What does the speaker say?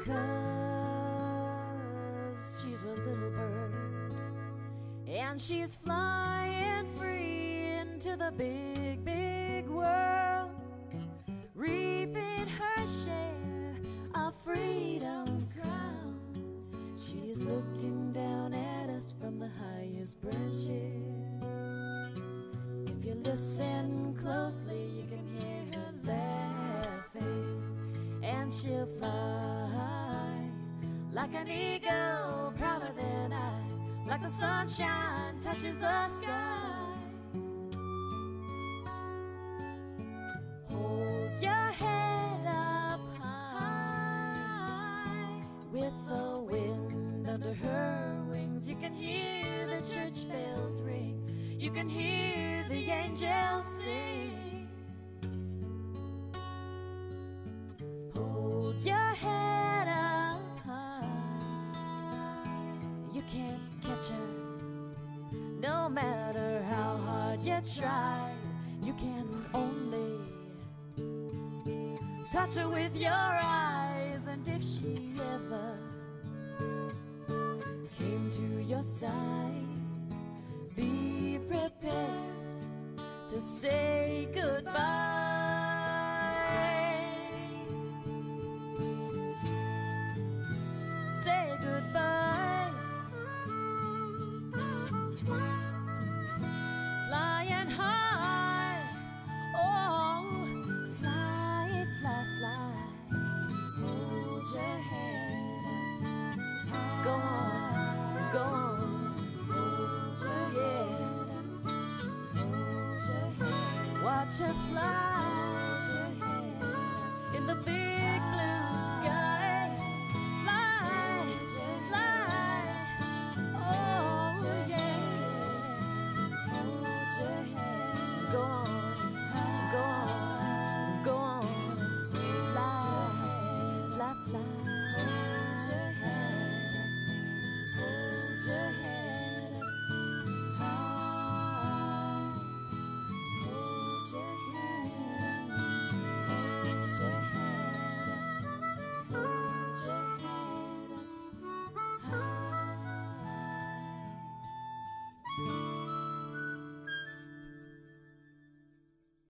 'cause she's a little bird, and she's flying free into the big, big world, reaping her share of freedom's crown. She's looking down at us from the highest branches. If you listen closely, you can hear her laughing, and she'll fly like an eagle, prouder than I, like the sunshine touches the sky. Hold your head up high, with the wind under her wings. You can hear the church bells ring, you can hear the angels sing. Hold your head up high, you can't catch her, no matter how hard you try. You can only touch her with your eyes, and if she ever came to your side, be prepared to say goodbye. Say goodbye. Flying high, oh, fly, fly, fly. Hold your head up. Go on, go on. Hold your head up. Hold your head. Watch her fly in the big